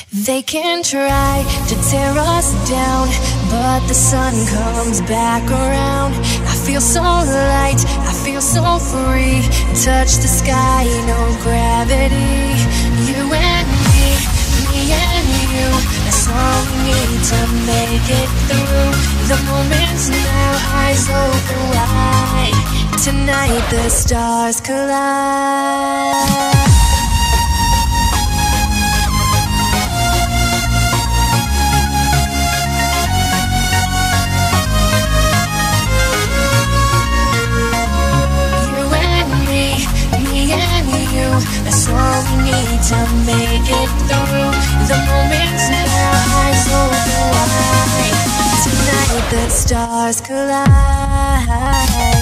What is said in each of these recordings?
They can try to tear us down, but the sun comes back around. I feel so light, I feel so free. Touch the sky, no gravity. You and me and you. That's all we need to make it through. The moment's now, eyes open wide. Tonight the stars collide. That's all we need to make it through. The moment's now, eyes open wide. Tonight the stars collide.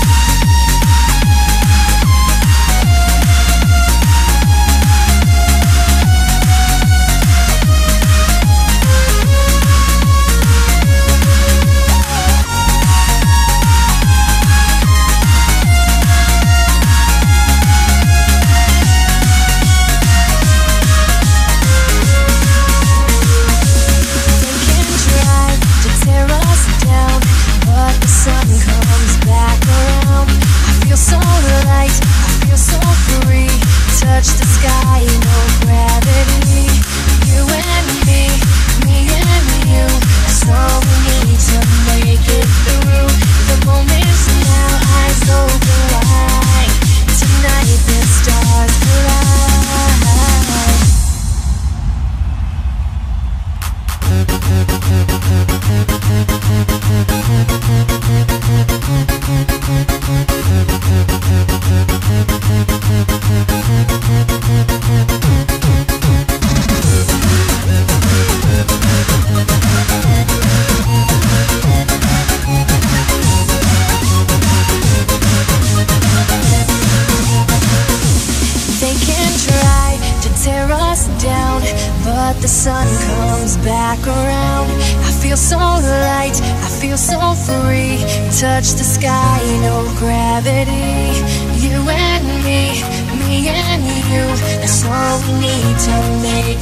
Touch the sky, no gravity. You and me and you. That's all we need to make it through. The moment's now, eyes open wide. Tonight the stars but the sun comes back around. I feel so light, I feel so free. Touch the sky, no gravity. You and me and you. That's all we need to make